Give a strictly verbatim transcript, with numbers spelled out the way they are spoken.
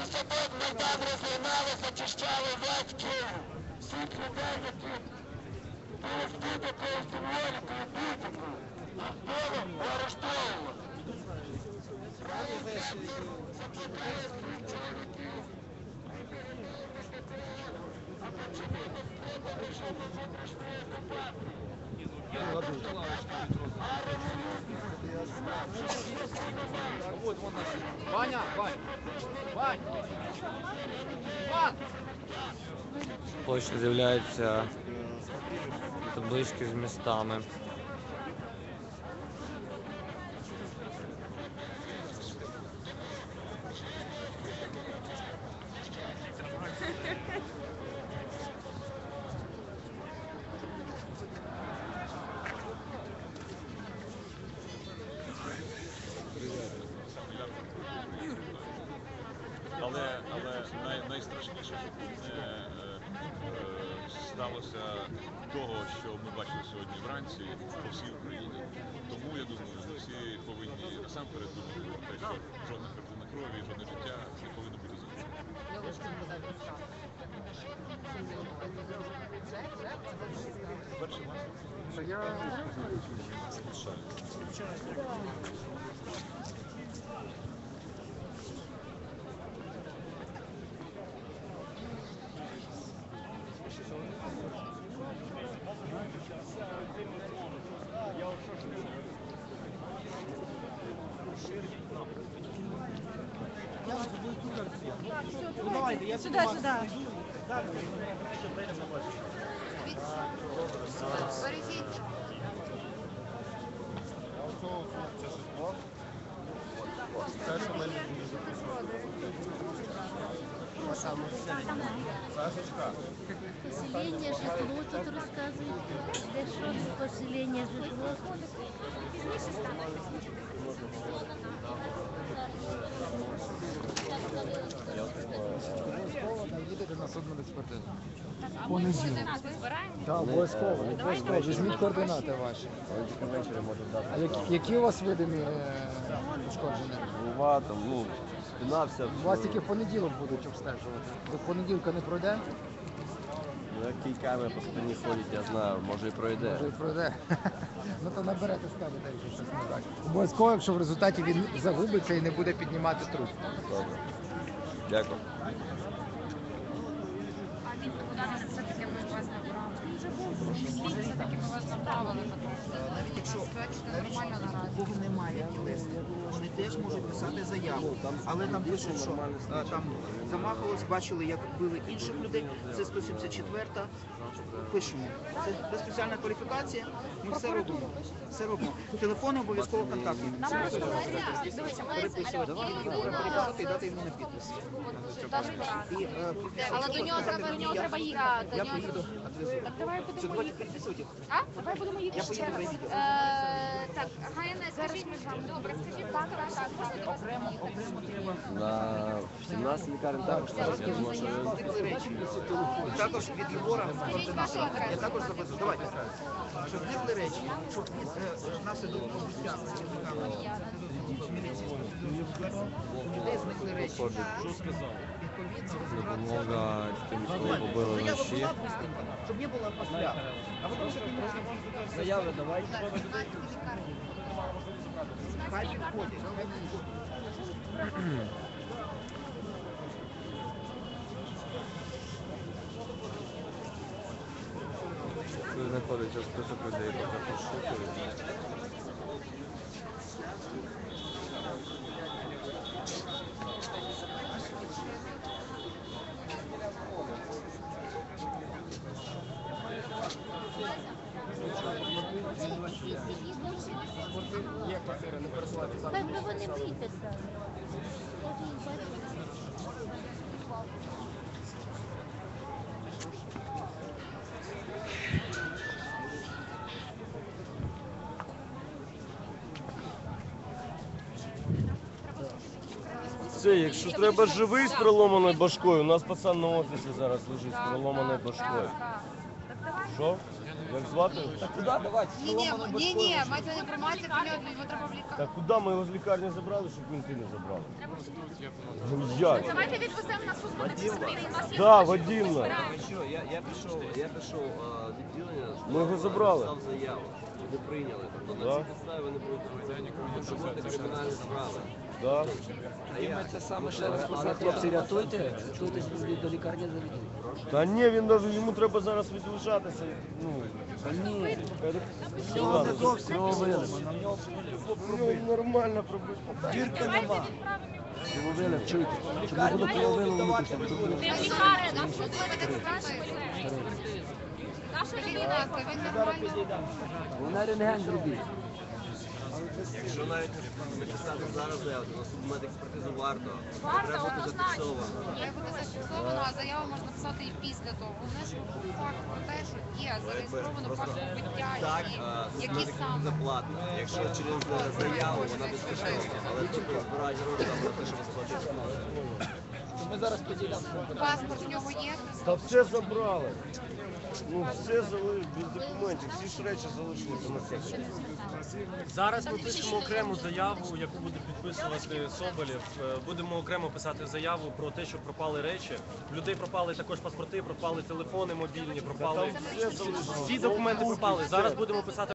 Майдан розгинали, зачищали весь Київ. Всіх людей, які були з будь-якою символікою, будь-якою, було арештовано. Закликали слідчовиків, а починали спроба режиму внутрішньої окупації. Ваня, Вань, Вань, Вань! Площі з'являються таблички з містами. Але, але най, найстрашніше, щоб не е, е, сталося того, що ми бачили сьогодні вранці по всій Україні. Тому, я думаю, ми всі повинні насамперед думати про те, що жодна картина крові, жодне життя не повинно бути забуто. Перший вас? Ну давайте, я Сюда, сюда. Бережіть. Поселение житло тут рассказывают. Де що поселение житло. їдете на судмедекспертизу. Понеділок. Так, обов'язково, обов'язково. Візьміть координати ваші. А які, які у вас видимі е, ушкодження? Голова, там, ну, спина вся. У вас тільки в понеділок будуть обстежувати. До понеділка не пройде? Ну, як кійками по спині ходять, я знаю, може і пройде. Може і пройде. Ну то наберете скажете, якщо щось не так. Обов'язково, якщо в результаті він загубиться і не буде піднімати труп. Добре. Дякую. А він куди нас все-таки ми вас набрали? Слід все-таки ми вас направили. Навіть якщо Це нормально у наразі. кого немає тілес, вони теж можуть писати заяву. Але там пишуть, що е, там замахувалось, бачили, як били інших людей. Це сто сімдесят четверта. Пишемо. Це це спеціальна кваліфікація. Ми все робимо. Все робимо. Телефони обов'язково контактні. Переписувати. Переписати і дати йому на підпис. І, е, Але до нього треба, до нього треба їхати. Я поїду, відвезу. Так давай Це будемо давайте їхати. підписуйте. А? Давай будемо їхати ще раз. Е, Так, Гайне, скажіть, добре, скажіть, так, так, так, можна до вас Окремо, приїхати? окремо треба. На сімнадцять лікарень також зараз, я думаю, що Зникли речі. Також від Єгора координатора. Я також записую. Давайте. Щоб зникли речі, щоб від е, наслідок побиття працівниками міліції людей зникли речі. що сказав? Допомога тим, кого побили Заяву вночі. була быстренько, щоб не було після. А потім вже кінець. Заяви давай. Хай підходять, хай підходять. Тут знаходиться список людей, поки пошукують. Є квартира, не пересуватися. Хай би вони виписали. Це, якщо треба живий з проломаною башкою, у нас пацан на офісі зараз лежить з проломаною башкою. Так, так. Так давай. Що? Як звати? Куди давайте? Ні, ні, ні, ні, мається інформація про нього, його треба в лікарню. Так куди ми його з лікарні забрали, щоб мінти не забрали? Ну як? Давайте відвеземо на службу дисципліни. У нас є Да, гроші, Вадимна. збираємо. Що, я, я пішов, я пішов а, в відділення, Ми його забрали. написав заяву, не прийняли. Тобто Да. на цій підставі вони будуть проводити кримінальні справи. Да. А я, Це саме, що Але розписати, хлопці, рятуйте, рятуйтесь до лікарні заведіть. Та ні, він навіть- йому треба зараз відлучатися. Ну, Ні, цього не зовсім крововилив. ну, нормально пробити. Дірки нема. Крововилив, чуйте. Щоб не було крововилу випустити. щоб було- Ми в лікарні, нам щось виведемо з нашої Наша людина, Він нормально. Вона рентген зробіть. якщо навіть не писати зараз заяву, то на судмедекспертизу варто. Варто, Треба бути однозначно. зафіксовано. Має бути зафіксовано, а заяву можна писати і після того. Головне, що був факт про те, що є зареєстровано факт побиття, Так, і а, які судмедекспертиза саме. платна. Якщо через е, заяву, вона безкоштовна. Але тут збирають гроші там на те, щоб сплатити. Ми зараз поділямо. Паспорт в нього є. Та все забрали. Ну, все залишили, без документів, всі ж речі залишилися на себе. Зараз ми пишемо окрему заяву, яку буде підписувати Соболєв. Е, Будемо окремо писати заяву про те, що пропали речі. В людей пропали також паспорти, пропали телефони мобільні, пропали Все залишилося. всі документи пропали. Зараз будемо писати.